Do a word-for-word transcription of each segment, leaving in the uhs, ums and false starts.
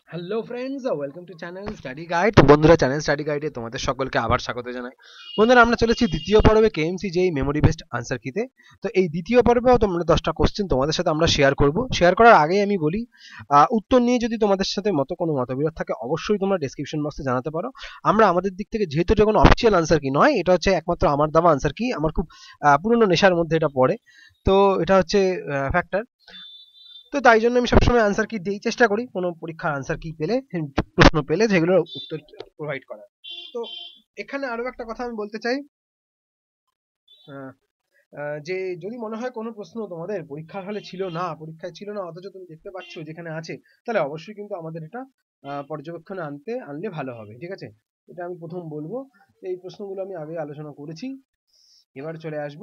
Hello friends, welcome to channel study guide. বন্ধুরা, channel study গাইডে তোমাদের সকলকে আবার স্বাগত জানাই। বন্ধুরা, আমরা চলেছি দ্বিতীয় পর্বে কেএমসি যেই মেমোরি বেসড আনসার কিতে। তো এই দ্বিতীয় পর্বেও তোমরা দশটা কোশ্চেন তোমাদের সাথে আমরা শেয়ার করব। শেয়ার করার আগেই আমি বলি, আহ, উত্তর নিয়ে যদি তোমাদের সাথে মতো কোনো মতবিরোধ থাকে অবশ্যই তোমরা ডেসক্রিপশন বক্সে জানাতে পারো। আমরা আমাদের দিক থেকে, যেহেতু এটা কোনো অফিসিয়াল আনসার কি নয়, এটা হচ্ছে একমাত্র আমার দেওয়া আনসার কি, আমার খুব আহ, পুরনো নেশার মধ্যে এটা পড়ে। তো এটা হচ্ছে ফ্যাক্টর। তো তাই জন্য আমি সবসময় আনসার কি দিয়েই চেষ্টা করি, কোনো পরীক্ষার আনসার কি পেলে, প্রশ্ন পেলে যেগুলোর উত্তর প্রোভাইড করা। তো এখানে আরো একটা কথা আমি বলতে চাই, আহ, আহ, যে যদি মনে হয় কোনো প্রশ্ন তোমাদের পরীক্ষার হলে ছিল না, পরীক্ষায় ছিল না, অথচ তুমি দেখতে পাচ্ছ যেখানে আছে, তাহলে অবশ্যই কিন্তু আমাদের এটা আহ, পর্যবেক্ষণে আনতে আনলে ভালো হবে। ঠিক আছে, এটা আমি প্রথম বলবো। এই প্রশ্নগুলো আমি আগে আলোচনা করেছি, এবার চলে আসবো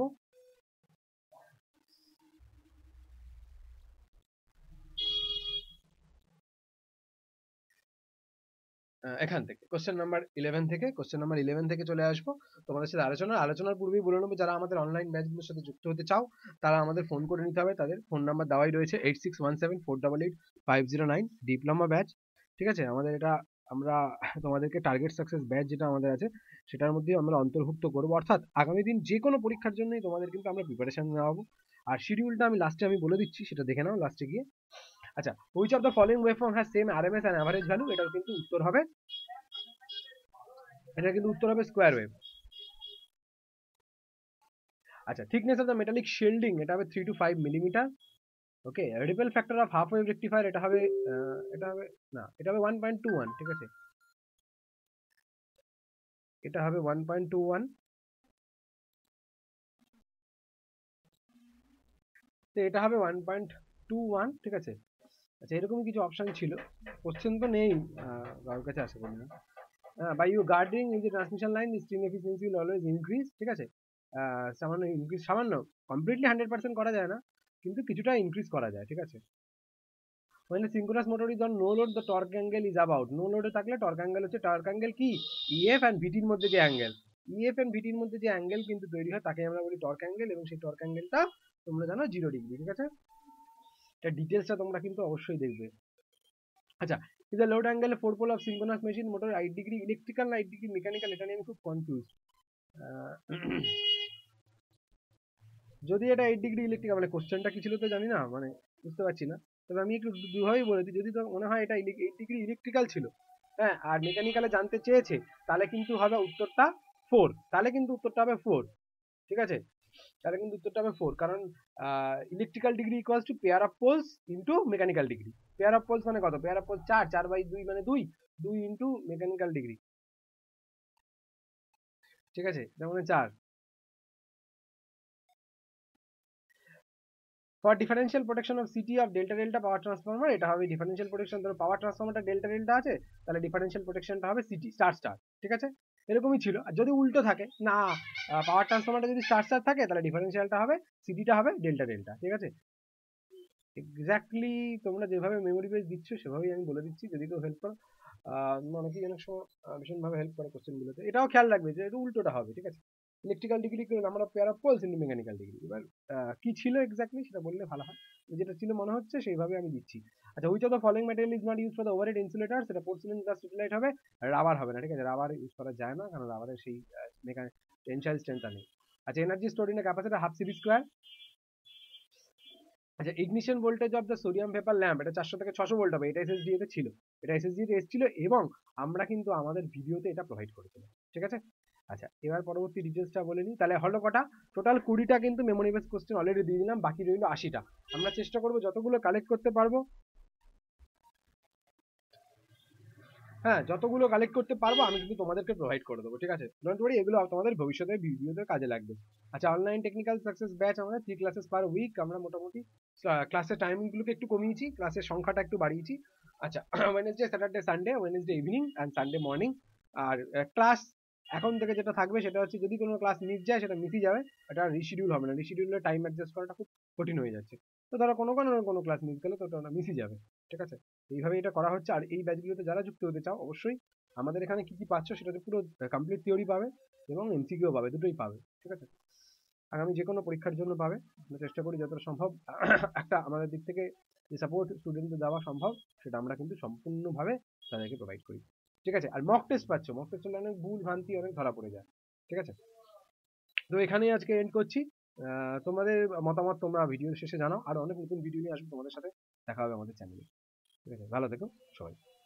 আহ, এখান থেকে কোশ্চেন নাম্বার ইলেভেন থেকে কোশ্চেন নাম্বার ইলেভেন থেকে চলে আসবো তোমাদের সাথে আলোচনা। আলোচনার পূর্বেই বলে নেবো, যারা আমাদের অনলাইন ব্যাচগুলোর সাথে যুক্ত হতে চাও তারা আমাদের ফোন করে নিতে হবে। তাদের ফোন নাম্বার দেওয়াই রয়েছে, eight six one seven four double eight five zero nine diploma batch. ঠিক আছে, আমাদের এটা আমরা তোমাদেরকে টার্গেট সাকসেস ব্যাচ যেটা আমাদের আছে সেটার মধ্যে আমরা অন্তর্ভুক্ত করবো, অর্থাৎ আগামী দিন যে কোনো পরীক্ষার জন্যই তোমাদের কিন্তু আমরা প্রিপারেশন নেওয়াবো। আর শিডিউলটা আমি লাস্টে আমি বলে দিচ্ছি, সেটা দেখে নাও লাস্টে গিয়ে। আচ্ছা, which of the following waveform has same RMS and average value, এটার কিন্তু উত্তর হবে, এটা কিন্তু উত্তর হবে স্কোয়ার ওয়েভ। আচ্ছা, thickness of the metallic shielding, এটা হবে three two five millimetre. Okay, ripple factor of half wave rectifier, এটা হবে আহ, এটা হবে না, এটা হবে ওয়ান পয়েন্ট টু ওয়ান। ঠিক আছে, এটা হবে ওয়ান পয়েন্ট টু ওয়ান। তো এটা হবে ওয়ান পয়েন্ট টু ওয়ান। ঠিক আছে। আচ্ছা, এরকমই কিছু অপশন ছিল, কোশ্চেন তো নেই আহ, কারোর কাছে আশা করি না। By you guarding in the transmission line string efficiency will always increase. ঠিক আছে, আহ, সামান্য ইনক্রিজ, সামান্য, কমপ্লিটলি হান্ড্রেড পার্সেন্ট করা যায় না, কিন্তু কিছুটা ইনক্রিজ করা যায়। ঠিক আছে, when a synchronous motor is on no load the torque angle is about, no load এ থাকলে টর্ক অ্যাঙ্গেল হচ্ছে, টর্ক অ্যাঙ্গেল কি, ইএফ এন্ড ভিটির মধ্যে যে অ্যাঙ্গেল, ইএফ এন্ড ভিটির মধ্যে যে অ্যাঙ্গেল কিন্তু তৈরি হয় তাকে আমরা বলি টর্ক অ্যাঙ্গেল, এবং সেই টর্ক অ্যাঙ্গেলটা তোমরা জানো জিরো ডিগ্রি। ঠিক আছে, এটা ডিটেলসটা তোমরা কিন্তু অবশ্যই দেখবে। আচ্ছা, is a load angle four pole of synchronous machine motor eight degree electrical না eight degree mechanical, এটা নিয়ে আমি খুব কনফিউজ। যদি এটা এইট ডিগ্রি ইলেকট্রিক্যাল, মানে কোশ্চেনটা কি ছিল তো জানি না, মানে বুঝতে পারছি না, তবে আমি একটু দুভাবেই বলে দিই। যদি তো মনে হয় এটা এইট ডিগ্রি ইলেকট্রিক্যাল ছিল, হ্যাঁ, আর মেকানিক্যালে জানতে চেয়েছে, তাহলে কিন্তু হবে উত্তরটা ফোর, তাহলে কিন্তু উত্তরটা হবে ফোর। ঠিক আছে, তাহলে কিন্তু উত্তরটা হবে ফোর, কারণ electrical degree equals to pair of poles into mechanical degree. Pair of poles মানে কত, পেয়ার অফ পোলস চার, চার বাই দুই মানে দুই, দুই ইন্টু মেকানিক্যাল ডিগ্রি। ঠিক আছে, তার মানে চার। For differential protection of CT of delta delta power transformer, এটা হবে ডিফারেন্সিয়াল প্রোটেকশন, ধরো পাওয়ার ট্রান্সফরমারটা ডেল্টা ডেল্টা আছে, তাহলে ডিফারেন্সিয়াল প্রোটেকশনটা হবে সিটি স্টার স্টার। ঠিক আছে, এরকমই ছিল। আর যদি উল্টো থাকে না, পাওয়ার ট্রান্সফরমারটা যদি স্টার স্টার থাকে, তাহলে ডিফারেন্সিয়ালটা হবে, সিটিটা হবে ডেল্টা ডেল্টা। ঠিক আছে, এক্স্যাক্টলি তোমরা যেভাবে মেমোরি বেস দিচ্ছ সেভাবেই আমি বলে দিচ্ছি, যদি কেউ হেল্প করো। আহ, অনেকেই অনেক সময় আহ, ভীষণভাবে হেল্প করে কোশ্চেনগুলোতে, এটাও খেয়াল রাখবে যে এটা উল্টোটা হবে। ঠিক আছে, ইলেকট্রিক্যাল ডিগ্রি আমরা pair of poles into mechanical degree. এবার আহ, কি ছিল এক্স্যাক্টলি সেটা বললে ভালো হয়, যেটা ছিল মনে হচ্ছে সেইভাবে আমি দিচ্ছি। আচ্ছা, which of the following material is not use for the overhead insulator, সেটা পোর্সিলেন গ্লাস স্যাটেলাইট হবে, রাবার হবে না। ঠিক আছে, রাবার ইউজ করা যায় না, কারণ রাবারের সেই টেনসাইল স্ট্রেংথ নেই। আচ্ছা, energy store in capacitor half CV square. আচ্ছা, ignition voltage of the sodium vapour lamp, এটা চারশো থেকে ছশো ভোল্ট হবে, এটা এসএসডি তে ছিল, এটা এসএসডি তে এসেছিল, এবং আমরা কিন্তু আমাদের ভিডিওতে এটা প্রোভাইড করেছিলাম। ঠিক আছে, আচ্ছা, এবার পরবর্তী ডিটেলসটা বলে নিই। তাহলে হলো কটা, টোটাল কুড়িটা কিন্তু মেমোরি বেস কোশ্চেন অলরেডি দিয়ে দিলাম, বাকি রইলো আশিটা। আমরা চেষ্টা করবো যতগুলো কালেক্ট করতে পারবো, হ্যাঁ, যতগুলো কালেক্ট করতে পারবো আমি কিন্তু তোমাদেরকে প্রোভাইড করে দেবো। ঠিক আছে, ডোন্ট ওয়ারি, এগুলো তোমাদের ভবিষ্যতে ভিডিওতে কাজে লাগবে। আচ্ছা, অনলাইন টেকনিক্যাল সাকসেস ব্যাচ, আমাদের থ্রি ক্লাসেস পার উইক, আমরা মোটামুটি ক্লাসের টাইমিংগুলোকে একটু কমিয়েছি, ক্লাসের সংখ্যাটা একটু বাড়িয়েছি। আচ্ছা, Wednesday Saturday Sunday, Wednesday evening and Sunday morning. আর ক্লাস এখন থেকে যেটা থাকবে সেটা হচ্ছে, যদি কোনো ক্লাস মিস যায় সেটা মিসই যাবে, এটা রিশিডিউল হবে না, রিশিডিউলের টাইম অ্যাডজাস্ট করাটা খুব কঠিন হয়ে যাচ্ছে। তো ধরো কোনো কোনো কোনো ক্লাস মিস গেলে তো ওটা মিসই যাবে। ঠিক আছে, এইভাবে এটা করা হচ্ছে। আর এই ব্যাচগুলোতে যারা যুক্ত হতে চাও, অবশ্যই আমাদের এখানে কি কি পাচ্ছ সেটাতে পুরো কমপ্লিট থিওরি পাবে, এবং এমসিকিউ পাবে, দুটোই পাবে। ঠিক আছে, আগামী যে কোনো পরীক্ষার জন্য পাবে। আমরা চেষ্টা করি যতটা সম্ভব একটা আমাদের দিক থেকে যে সাপোর্ট স্টুডেন্টদের দেওয়া সম্ভব সেটা আমরা কিন্তু সম্পূর্ণভাবে তাদেরকে প্রোভাইড করি। ঠিক আছে, আর মক টেস্ট পাচ্ছ, মক টেস্ট হলে অনেক ভুল ভ্রান্তি অনেক ধরা পড়ে যায়। ঠিক আছে, তো এখানেই আজকে এন্ড করছি। আহ, তোমাদের মতামত তোমরা ভিডিওর শেষে জানাও, আর অনেক নতুন ভিডিও নিয়ে আসবো তোমাদের সাথে, দেখা হবে আমাদের চ্যানেলে। ঠিক আছে, ভালো থেকো সবাই।